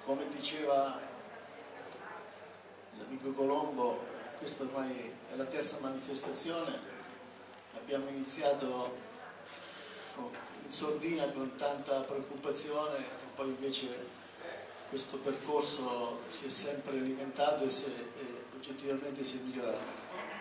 come diceva l'amico Colombo, questa ormai è la terza manifestazione. Abbiamo iniziato in sordina con tanta preoccupazione e poi invece questo percorso si è sempre alimentato e oggettivamente si è migliorato.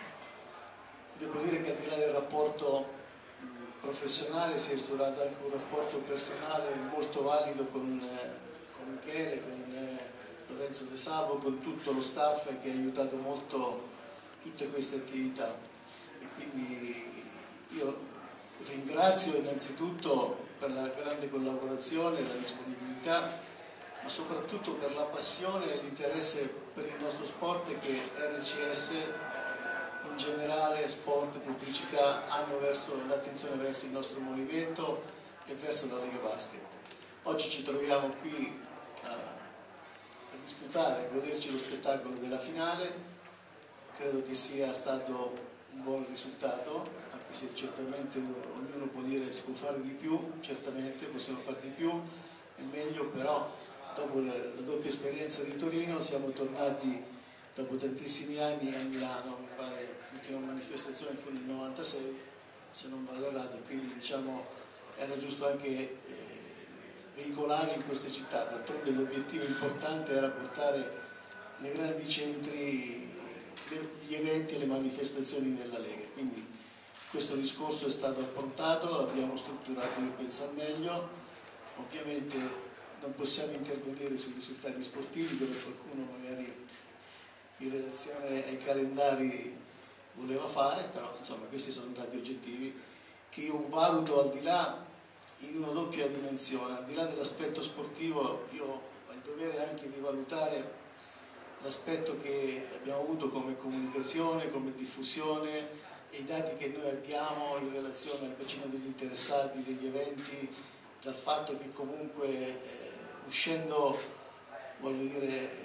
Devo dire che al di là del rapporto professionale si è instaurato anche un rapporto personale molto valido con Michele, con Lorenzo De Salvo, con tutto lo staff che ha aiutato molto tutte queste attività. E quindi io ringrazio innanzitutto per la grande collaborazione, la disponibilità, ma soprattutto per la passione e l'interesse per il nostro sport che RCS, in generale sport e pubblicità, hanno verso l'attenzione verso il nostro movimento e verso la Lega Basket. Oggi ci troviamo qui a disputare, a goderci lo spettacolo della finale. Credo che sia stato un buon risultato, anche se certamente ognuno può dire che si può fare di più, certamente possiamo fare di più e meglio, però dopo la doppia esperienza di Torino siamo tornati dopo tantissimi anni a Milano. Mi pare l'ultima manifestazione fu nel 96, se non vado errato, quindi diciamo era giusto anche veicolare in queste città. D'altronde l'obiettivo importante era portare nei grandi centri gli eventi e le manifestazioni della Lega, quindi questo discorso è stato approntato, l'abbiamo strutturato io penso al meglio. Ovviamente non possiamo intervenire sui risultati sportivi dove qualcuno magari in relazione ai calendari voleva fare, però insomma questi sono dati oggettivi che io valuto al di là, in una doppia dimensione, al di là dell'aspetto sportivo. Io ho il dovere anche di valutare l'aspetto che abbiamo avuto come comunicazione, come diffusione e i dati che noi abbiamo in relazione al bacino degli interessati, degli eventi, dal fatto che comunque uscendo, voglio dire,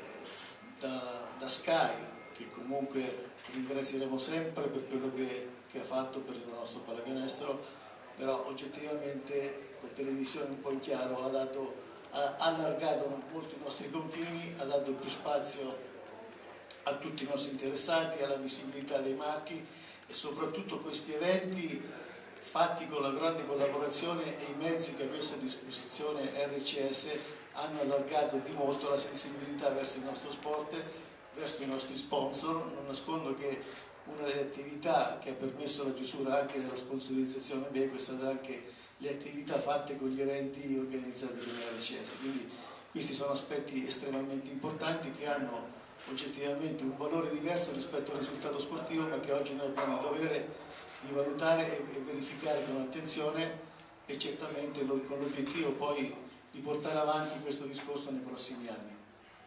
da Sky, che comunque ringrazieremo sempre per quello che ha fatto per il nostro pallacanestro, però oggettivamente la televisione un po' in chiaro ha allargato molto i nostri confini, ha dato più spazio a tutti i nostri interessati, alla visibilità dei marchi e soprattutto questi eventi fatti con la grande collaborazione e i mezzi che ha messo a disposizione RCS hanno allargato di molto la sensibilità verso il nostro sport, verso i nostri sponsor. Non nascondo che una delle attività che ha permesso la chiusura anche della sponsorizzazione BECO è stata anche le attività fatte con gli eventi organizzati con RCS, quindi questi sono aspetti estremamente importanti che hanno oggettivamente un valore diverso rispetto al risultato sportivo, ma che oggi noi abbiamo il dovere di valutare e verificare con attenzione e certamente con l'obiettivo poi di portare avanti questo discorso nei prossimi anni.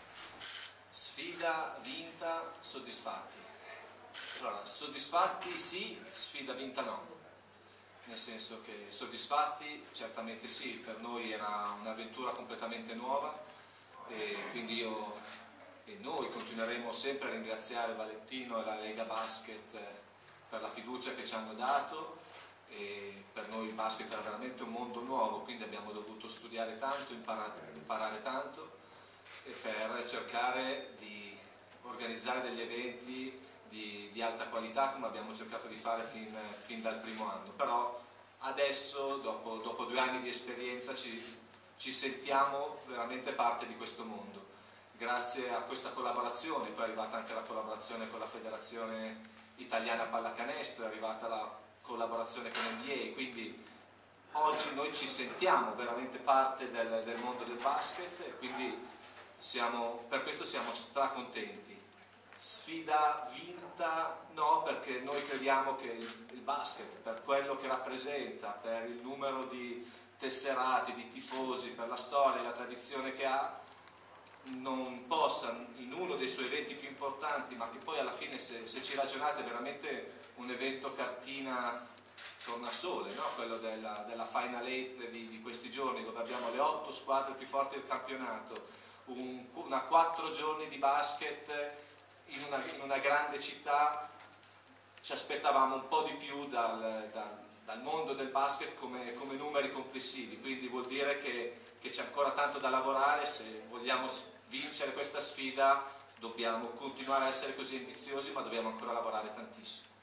Sfida vinta, soddisfatti. Allora, soddisfatti sì, sfida vinta no. Nel senso che soddisfatti certamente sì, per noi era un'avventura completamente nuova e quindi io e noi continueremo sempre a ringraziare Valentino e la Lega Basket per la fiducia che ci hanno dato. E per noi il basket era veramente un mondo nuovo, quindi abbiamo dovuto studiare tanto, imparare tanto per cercare di organizzare degli eventi di alta qualità come abbiamo cercato di fare fin dal primo anno. Però adesso, dopo 2 anni di esperienza, ci sentiamo veramente parte di questo mondo. Grazie a questa collaborazione, poi è arrivata anche la collaborazione con la Federazione Italiana Pallacanestro, è arrivata la collaborazione con NBA, quindi oggi noi ci sentiamo veramente parte del mondo del basket e quindi per questo siamo stracontenti. Sfida vinta no, perché noi crediamo che il basket, per quello che rappresenta, per il numero di tesserati, di tifosi, per la storia e la tradizione che ha, non possa in uno dei suoi eventi più importanti, ma che poi alla fine se ci ragionate è veramente un evento cartina tornasole, no? Quello della Final 8 di questi giorni, dove abbiamo le 8 squadre più forti del campionato, una 4 giorni di basket in una grande città. Ci aspettavamo un po' di più dal mondo del basket come numeri complessivi, quindi vuol dire che c'è ancora tanto da lavorare se vogliamo vincere questa sfida dobbiamo continuare a essere così ambiziosi, ma dobbiamo ancora lavorare tantissimo.